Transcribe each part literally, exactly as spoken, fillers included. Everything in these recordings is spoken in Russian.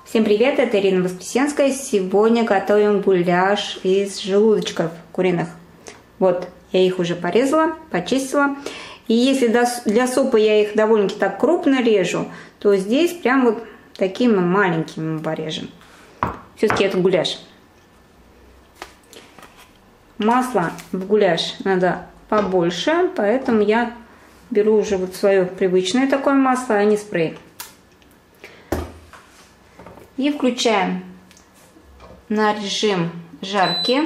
Всем привет, это Ирина Воскресенская. Сегодня готовим гуляш из желудочков куриных. Вот, я их уже порезала, почистила. И если для супа я их довольно-таки так крупно режу, то здесь прям вот такими маленькими мы порежем. Все-таки это гуляш. Масла в гуляш надо побольше, поэтому я беру уже вот свое привычное такое масло, а не спрей. И включаем на режим жарки.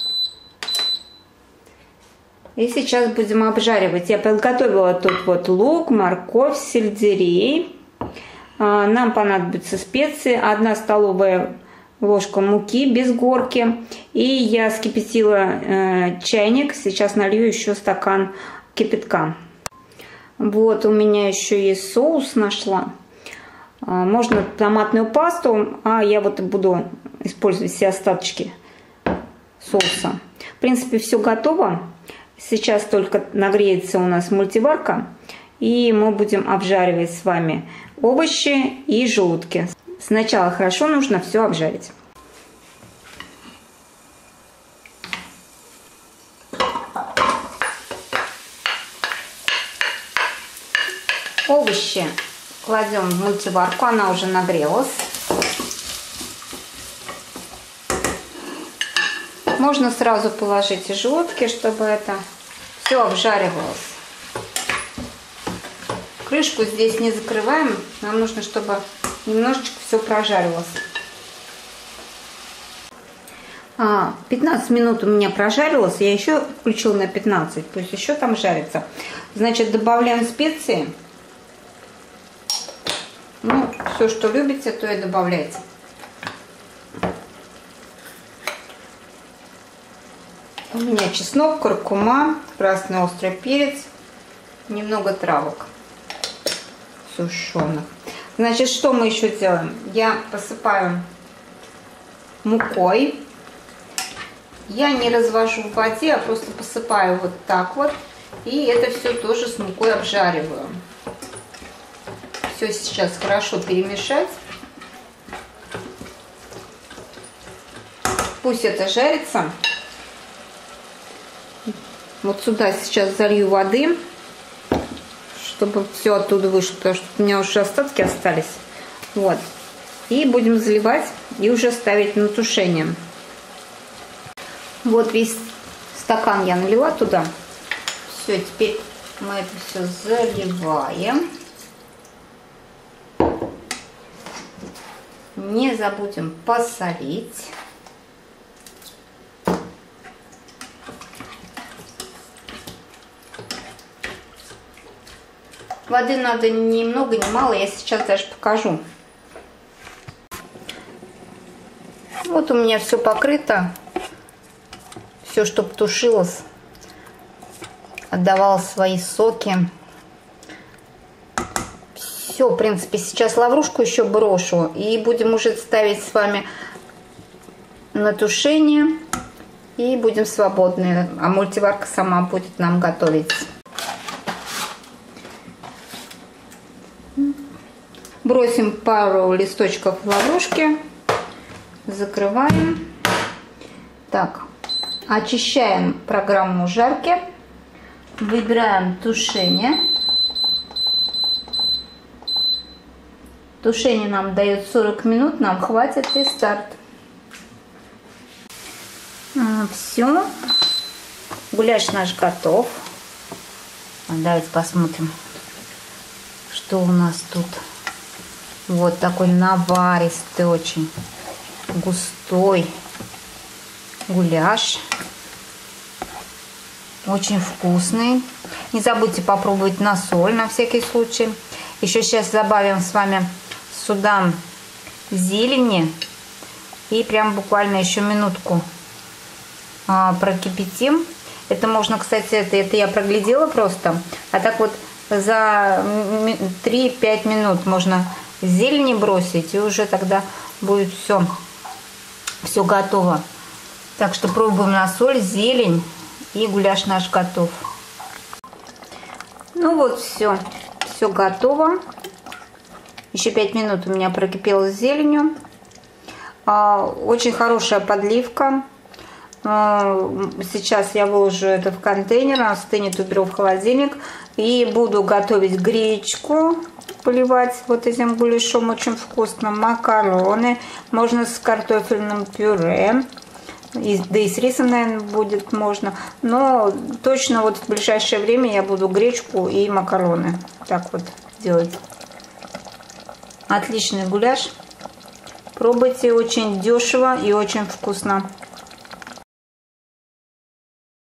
И сейчас будем обжаривать. Я подготовила тут вот лук, морковь, сельдерей. Нам понадобятся специи. Одна столовая ложка муки без горки. И я вскипятила э, чайник. Сейчас налью еще стакан кипятка. Вот у меня еще есть соус нашла. Можно томатную пасту, а я вот буду использовать все остаточки соуса. В принципе, все готово. Сейчас только нагреется у нас мультиварка, и мы будем обжаривать с вами овощи и желудки. Сначала хорошо нужно все обжарить. Овощи кладем в мультиварку, она уже нагрелась. Можно сразу положить и желудки, чтобы это все обжаривалось. Крышку здесь не закрываем, нам нужно, чтобы немножечко все прожарилось. пятнадцать минут у меня прожарилось, я еще включила на пятнадцать, пусть еще там жарится. Значит, добавляем специи. Ну, все, что любите, то и добавляйте. У меня чеснок, куркума, красный острый перец, немного травок сушеных. Значит, что мы еще делаем? Я посыпаю мукой. Я не развожу в воде, а просто посыпаю вот так вот. И это все тоже с мукой обжариваю. Все сейчас хорошо перемешать. Пусть это жарится. Вот сюда сейчас залью воды, чтобы все оттуда вышло, потому что у меня уже остатки остались. Вот. И будем заливать и уже ставить на тушение. Вот весь стакан я налила туда. Все, теперь мы это все заливаем. Не забудем посолить. Воды надо ни много, ни мало, я сейчас даже покажу. Вот у меня все покрыто. Все, чтобы тушилось, отдавало свои соки. Все, в принципе, сейчас лаврушку еще брошу. И будем уже ставить с вами на тушение. И будем свободны. А мультиварка сама будет нам готовить. Бросим пару листочков лаврушки. Закрываем. Так, очищаем программу жарки. Выбираем тушение. Тушение нам дает сорок минут, нам хватит и старт. А, все. Гуляш наш готов. Давайте посмотрим, что у нас тут. Вот такой наваристый, очень густой гуляш. Очень вкусный. Не забудьте попробовать на соль, на всякий случай. Еще сейчас добавим с вами сюда зелени и прям буквально еще минутку а, прокипятим. Это можно, кстати, это, это я проглядела просто. А так вот за три-пять минут можно зелени бросить, и уже тогда будет все, все готово. Так что пробуем на соль, зелень, и гуляш наш готов. Ну вот все, все готово. Еще пять минут у меня прокипело с зеленью. Очень хорошая подливка. Сейчас я выложу это в контейнер, остынет, уберу в холодильник. И буду готовить гречку, поливать вот этим гуляшом, очень вкусно. Макароны, можно с картофельным пюре. И, да и с рисом, наверное, будет можно. Но точно вот в ближайшее время я буду гречку и макароны так вот делать. Отличный гуляш. Пробуйте, очень дешево и очень вкусно.